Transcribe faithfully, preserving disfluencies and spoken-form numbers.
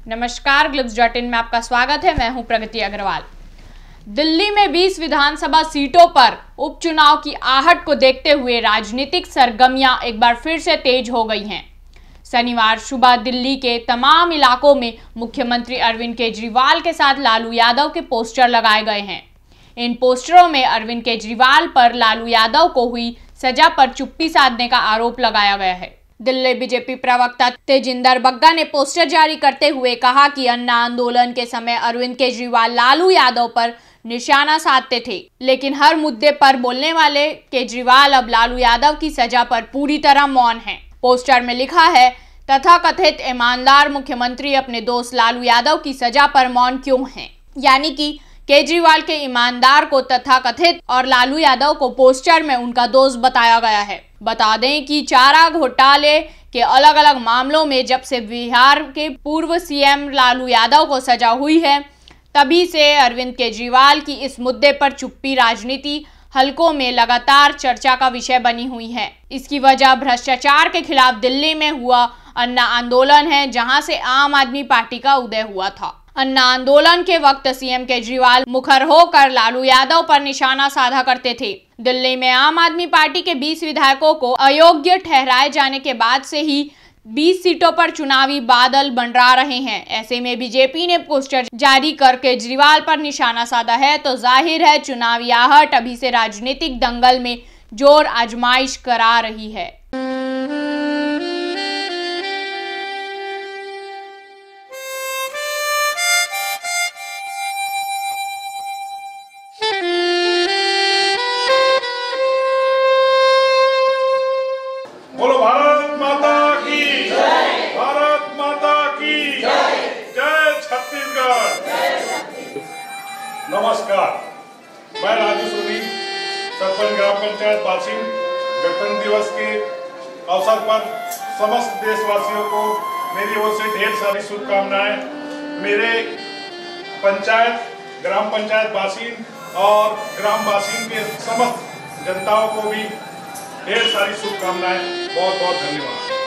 नमस्कार, ग्लिब्स dot in में आपका स्वागत है। मैं हूं प्रगति अग्रवाल। दिल्ली में बीस विधानसभा सीटों पर उपचुनाव की आहट को देखते हुए राजनीतिक सरगर्मियां एक बार फिर से तेज हो गई हैं। शनिवार सुबह दिल्ली के तमाम इलाकों में मुख्यमंत्री अरविंद केजरीवाल के साथ लालू यादव के पोस्टर लगाए गए हैं। इन पोस्टरों में अरविंद केजरीवाल पर लालू यादव को हुई सजा पर चुप्पी साधने का आरोप लगाया गया है। दिल्ली बीजेपी प्रवक्ता तेजिंदर बग्गा ने पोस्टर जारी करते हुए कहा कि अन्ना आंदोलन के समय अरविंद केजरीवाल लालू यादव पर निशाना साधते थे, लेकिन हर मुद्दे पर बोलने वाले केजरीवाल अब लालू यादव की सजा पर पूरी तरह मौन हैं। पोस्टर में लिखा है, तथाकथित ईमानदार मुख्यमंत्री अपने दोस्त लालू यादव की सजा पर मौन क्यों हैं? यानी कि केजरीवाल के ईमानदार को तथाकथित और लालू यादव को पोस्टर में उनका दोस्त बताया गया है। बता दें कि चारा घोटाले के अलग अलग मामलों में जब से बिहार के पूर्व सीएम लालू यादव को सजा हुई है, तभी से अरविंद केजरीवाल की इस मुद्दे पर चुप्पी राजनीति हलकों में लगातार चर्चा का विषय बनी हुई है। इसकी वजह भ्रष्टाचार के खिलाफ दिल्ली में हुआ अन्ना आंदोलन है, जहां से आम आदमी पार्टी का उदय हुआ था। अन्ना आंदोलन के वक्त सीएम केजरीवाल मुखर होकर लालू यादव पर निशाना साधा करते थे। दिल्ली में आम आदमी पार्टी के बीस विधायकों को अयोग्य ठहराए जाने के बाद से ही बीस सीटों पर चुनावी बादल मंडरा रहे हैं। ऐसे में बीजेपी ने पोस्टर जारी कर केजरीवाल पर निशाना साधा है, तो जाहिर है चुनावी आहट अभी से राजनीतिक दंगल में जोर आजमाइश करा रही है। बोलो भारत माता की जय, भारत माता की जय, जय छत्तीसगढ़। नमस्कार, मैं राजू सोनी, सरपंच ग्राम पंचायत बासिंग। गणतंत्र दिवस के अवसर पर समस्त देशवासियों को मेरी ओर से ढेर सारी शुभकामनाएं। मेरे पंचायत ग्राम पंचायत बासिंग और ग्राम बासिंग के समस्त जनताओं को भी ढेर सारी शुभकामनाएं। बहुत बहुत धन्यवाद।